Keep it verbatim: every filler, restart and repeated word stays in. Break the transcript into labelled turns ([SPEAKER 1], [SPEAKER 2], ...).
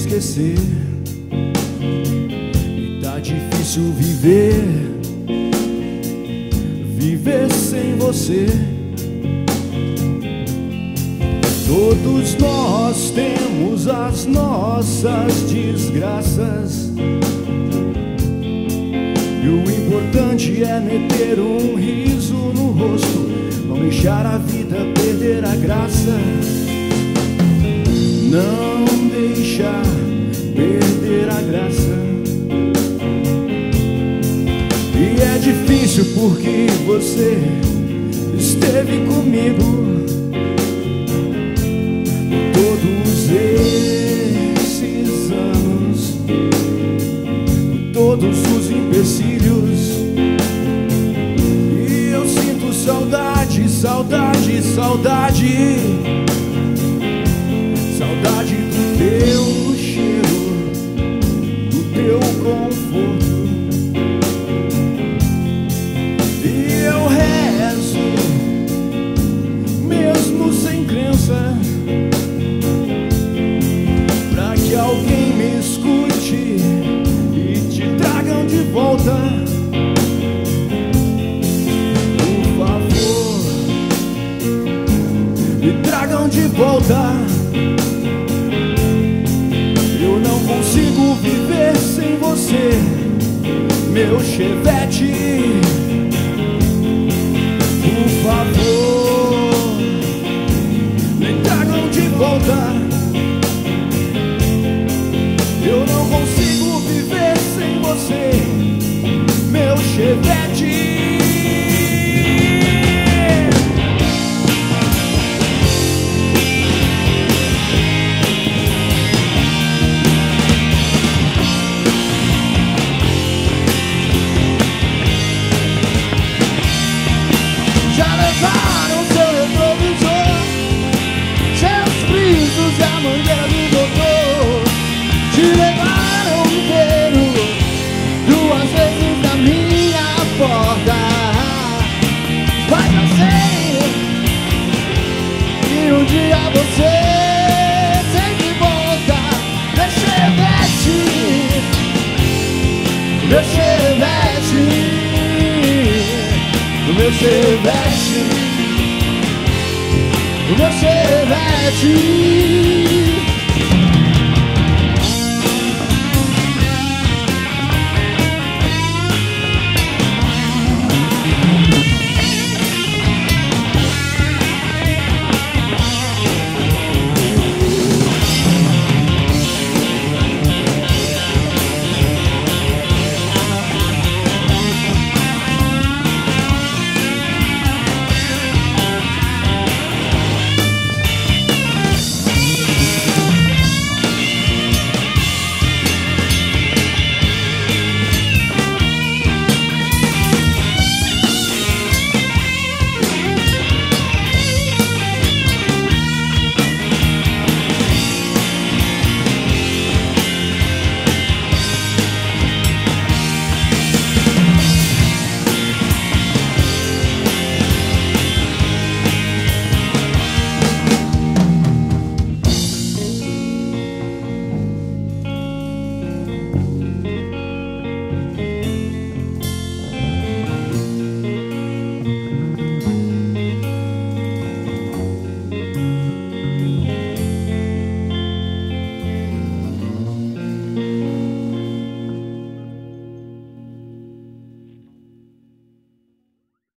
[SPEAKER 1] esquecer. E tá difícil viver, viver sem você. Todos nós temos as nossas desgraças, e o importante é meter um riso no rosto, não deixar a vida perder a graça. Não deixar perder a graça. E é difícil porque você esteve comigo todos esses anos, todos os empecilhos. E eu sinto saudade, saudade, saudade, saudade do teu cheiro, do teu conforto. E eu rezo, mesmo sem crença, pra que alguém me escute e te tragam de volta. Por favor, me tragam de volta. Eu não consigo viver sem você, meu Chevette. Por favor, me tragam de volta. Eu não consigo viver sem você, meu Chevette. Já levaram seu retrovisor, seus frisos e a mangueira do doutor. Te levaram inteiro duas vezes na minha porta. Mas eu sei que um dia você sempre volta. Meu Chevette, meu Chevette, o meu Chevette, o meu Chevette.